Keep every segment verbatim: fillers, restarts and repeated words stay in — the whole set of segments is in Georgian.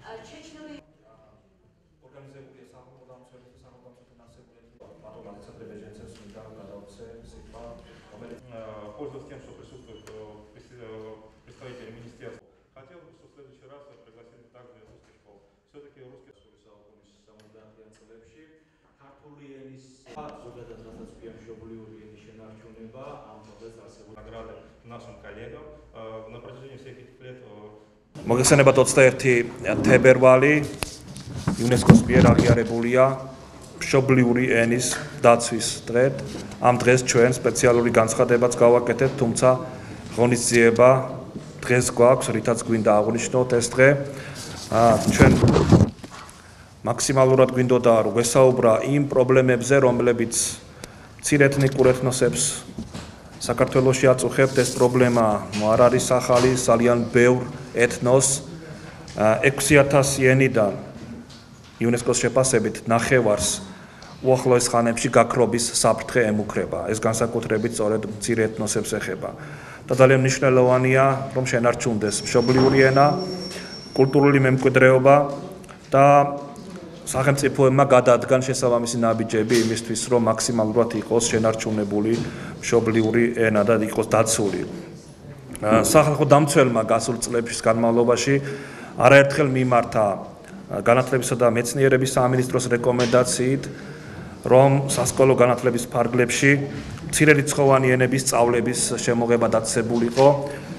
ორგანიზებულია სახელმწიფო დამცველთა სახელმწიფო ფინანსებრივი ბატონ ალექსანდრე ბეჟენცევს მინდა გადავცე სიტყვა, რომელიც пользуясь тем, что присутствует представитель министерства, хотел бы, что в следующий раз пригласили также русскую школу. Все-таки русский награды нашим коллегам на протяжении всех этих лет. მოგეხსენებათ ოცდაერთი თებერვალი იუნესკოს მიერ აღიარებულია მშობლიური ენის დაცვის დღედ. ამ დღეს ჩვენ სპეციალური განცხადებაც გავაკეთებთ, თუმცა ღონისძიება დღეს გვაქვს, რითაც გვინდა აღვნიშნოთ ეს დღე. ჩვენ მაქსიმალურად გვინდოდა რომ ვესაუბრა იმ პრობლემებზე, რომლებიც მცირეეთნიკურ ეთნოსებს საქართველოში აწუხებთ. ეს პრობლემა არ არის ახალი, ძალიან ბევრ ეთნოს ექვსი ათასი ენიდან იუნესკოს შეფასებით ნახევარს უახლოეს ხანებში გაქრობის საფრთხე ემუქრება. ეს განსაკუთრებით სწორედ მცირე ეთნოსებს ეხება. და ძალიან მნიშვნელოვანია, რომ შენარჩუნდეს მშობლიური ენა, კულტურული მემკვიდრეობა და სახელმწიფოებმა გადადგან შესაბამისი ნაბიჯები იმისთვის, რომ მაქსიმალურად იყოს შენარჩუნებული მშობლიური ენა და იყოს დაცული. სახალხო დამცველმა გასულ წლების განმავლობაში არაერთხელ მიმართა განათლებისა და მეცნიერების სამინისტროს რეკომენდაციით, რომ სასკოლო განათლების ფარგლებში მცირერიცხოვანი ენების სწავლების შემოღება დაწესებულიყო.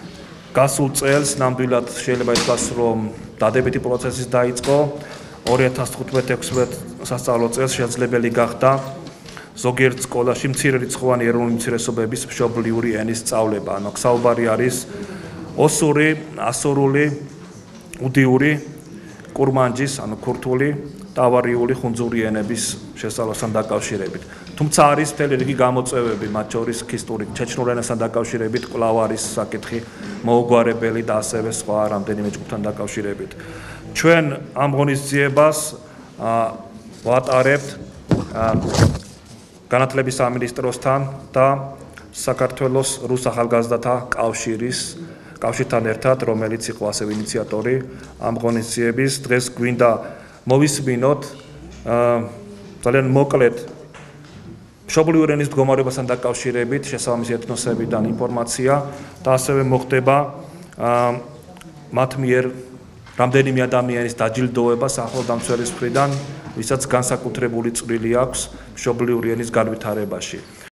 გასულ წელს ნამდვილად შეიძლება ითქვას, რომ დადებითი პროცესი დაიწყო. ორი ათას თხუთმეტ ექვსმეტ სასწავლო წელს შესაძლებელი გახდა ზოგიერთ სკოლაში მცირერიცხოვანი ეროვნული უმცირესობების მშობლიური ენის სწავლება. ანუ საუბარი არის ოსური, ასურული, უდიური, კურმანჯის, ანუ ქურთული და ავარიული ხუნძური ენების შესწავლასთან დაკავშირებით. თუმცა არის მთელი რიგი გამოწვევები, მათ შორის ქისტური ჩეჩნურ ენასთან დაკავშირებით, კვლავ არის საკითხი მოუგვარებელი და ასევე სხვა რამდენიმე ჯგუფთან დაკავშირებით. ჩვენ ამ ღონისძიებას ვატარებთ განათლების სამინისტროსთან და საქართველოს რუს ახალგაზრდათა კავშირის კავშირთან ერთად, რომელიც იყო ასევე ინიციატორი ამ ღონისძიების. დღეს გვინდა მოვისმინოთ ძალიან მოკლედ მშობლიური ენის მდგომარეობასთან დაკავშირებით შესაბამისი ეთნოსებიდან ინფორმაცია და ასევე მოხდება მათ მიერ რამდენიმე ადამიანის დაჯილდოება სახელმწიფო მცველის მხრიდან, ვისაც განსაკუთრებული წვლილი აქვს მშობლიური ენის განვითარებაში.